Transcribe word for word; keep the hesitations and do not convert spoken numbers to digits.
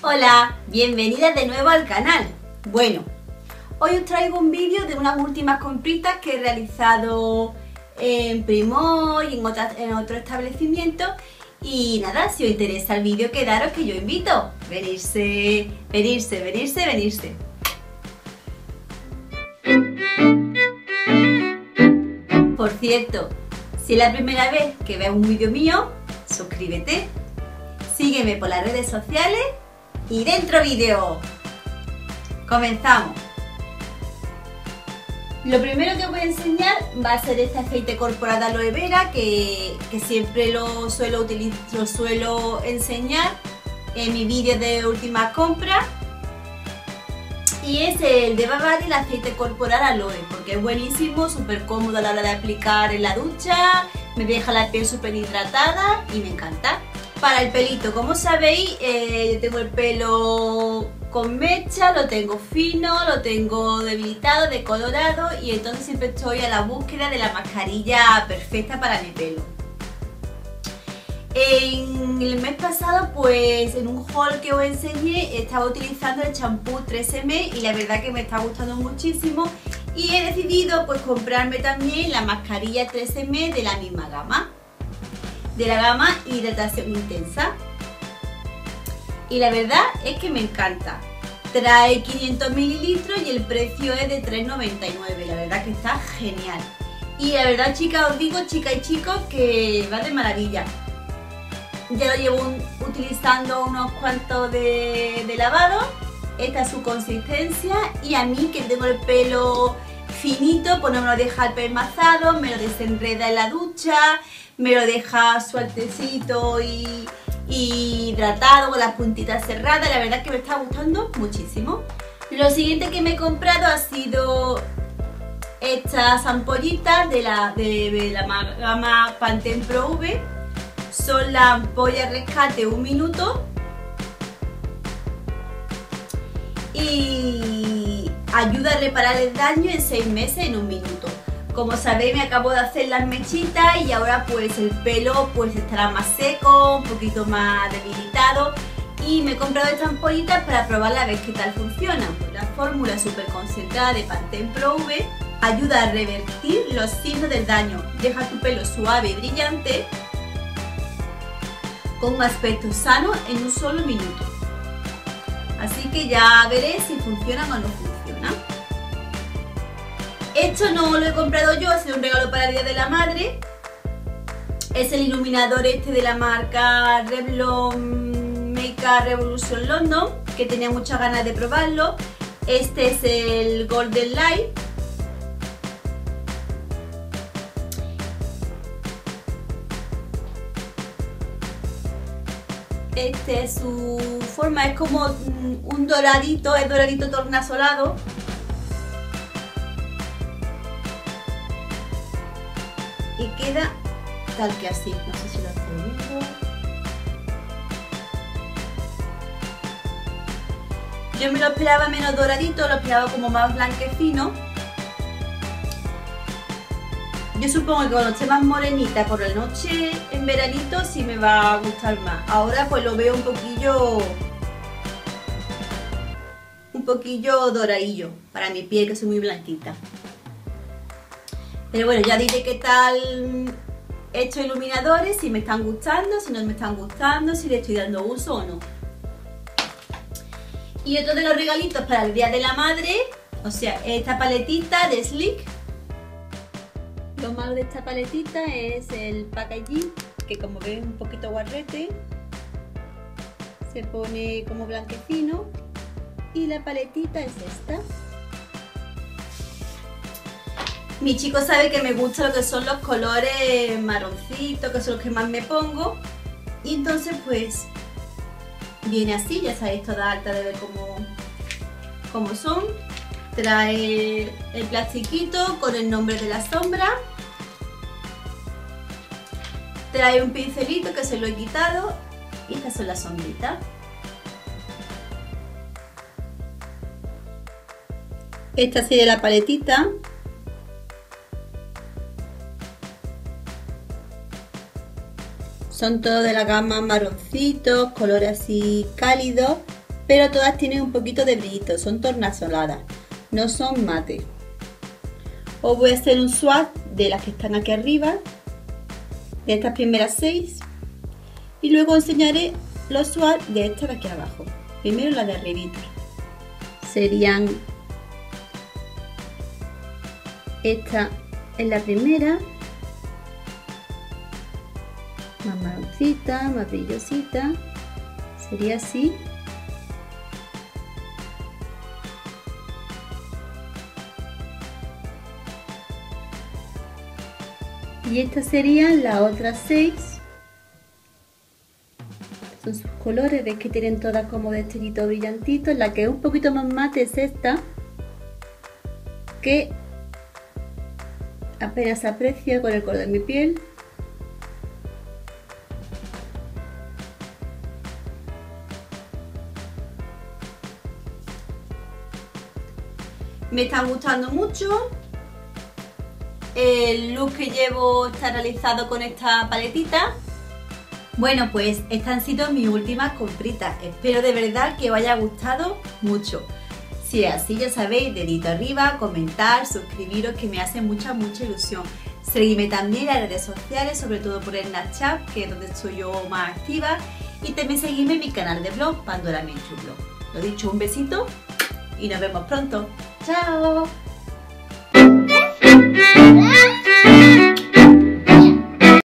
Hola, bienvenidas de nuevo al canal. Bueno, hoy os traigo un vídeo de unas últimas compritas que he realizado en Primor y en, otras, en otro establecimiento. Y nada, si os interesa el vídeo, quedaros que yo invito. Venirse, venirse, venirse, venirse. Por cierto, si es la primera vez que ves un vídeo mío, suscríbete, sígueme por las redes sociales y dentro vídeo. Comenzamos. Lo primero que os voy a enseñar va a ser este aceite corporal de aloe vera que, que siempre lo suelo, utilizar, lo suelo enseñar en mi vídeo de últimas compras. Y es el de Bavari, el aceite corporal aloe, porque es buenísimo, súper cómodo a la hora de aplicar en la ducha, me deja la piel súper hidratada y me encanta. Para el pelito, como sabéis, eh, yo tengo el pelo con mecha, lo tengo fino, lo tengo debilitado, decolorado, y entonces siempre estoy a la búsqueda de la mascarilla perfecta para mi pelo. En el mes pasado, pues en un haul que os enseñé, estaba utilizando el champú tres eme y la verdad que me está gustando muchísimo, y he decidido pues comprarme también la mascarilla tres eme de la misma gama, de la gama hidratación intensa, y la verdad es que me encanta. Trae quinientos mililitros y el precio es de tres noventa y nueve, la verdad que está genial. Y la verdad, chicas, os digo, chicas y chicos, que va de maravilla. Ya lo llevo un, utilizando unos cuantos de, de lavado. Esta es su consistencia, y a mí, que tengo el pelo finito, pues no me lo deja el pelmazado, me lo desenreda en la ducha, me lo deja sueltecito y, y hidratado con las puntitas cerradas. La verdad es que me está gustando muchísimo. Lo siguiente que me he comprado ha sido estas ampollitas de la, de, de la gama Pantene Pro V. Son las ampollas rescate un minuto y ayuda a reparar el daño en seis meses en un minuto. Como sabéis, me acabo de hacer las mechitas y ahora pues el pelo pues estará más seco, un poquito más debilitado, y me he comprado estas ampollitas para probarla a ver qué tal funcionan. Pues la fórmula súper concentrada de Pantene Pro V ayuda a revertir los signos del daño, deja tu pelo suave y brillante con un aspecto sano en un solo minuto. Así que ya veré si funcionan o no funcionan. Esto no lo he comprado yo, ha sido un regalo para el Día de la Madre. Es el iluminador este de la marca Revlon Makeup Revolution London, que tenía muchas ganas de probarlo. Este es el Golden Light. Este es su forma, es como un doradito, es doradito tornasolado. Y queda tal que así, no sé si lo hacéis viendo. Yo me lo esperaba menos doradito, lo esperaba como más blanquecino. Yo supongo que cuando esté más morenita por la noche en veranito sí me va a gustar más. Ahora pues lo veo un poquillo un poquillo doradillo para mi piel, que soy muy blanquita. Pero bueno, ya diré qué tal estos iluminadores, si me están gustando, si no me están gustando, si le estoy dando uso o no. Y otro de los regalitos para el Día de la Madre, o sea, esta paletita de Sleek. Lo malo de esta paletita es el packaging, que como ven un poquito guarrete, se pone como blanquecino, y la paletita es esta. Mi chico sabe que me gusta lo que son los colores marroncitos, que son los que más me pongo, y entonces pues viene así, ya sabéis, toda alta de ver cómo, cómo son. Trae el plastiquito con el nombre de la sombra. Trae un pincelito que se lo he quitado, y estas son las sombritas. Esta sería la paletita. Son todos de la gama marroncitos, colores así cálidos. pero todas tienen un poquito de brillito, son tornasoladas, no son mate. Os voy a hacer un swatch de las que están aquí arriba, de estas primeras seis, y luego enseñaré los swatch de estas de aquí abajo. Primero la de arribita, serían esta es la primera, más marroncita, más brillosita, sería así. Y estas serían las otras seis. Son sus colores, ves que tienen todas como destellitos brillantitos. La que es un poquito más mate es esta, que apenas se aprecia con el color de mi piel. Me está gustando mucho. El look que llevo está realizado con esta paletita. Bueno, pues estas han sido mis últimas compritas. Espero de verdad que os haya gustado mucho. Si es así, ya sabéis, dedito arriba, comentar, suscribiros, que me hace mucha, mucha ilusión. Seguidme también en las redes sociales, sobre todo por el Snapchat, que es donde estoy yo más activa. Y también seguidme en mi canal de blog, Pandora Menchu Blog. Lo dicho, un besito y nos vemos pronto. ¡Chao!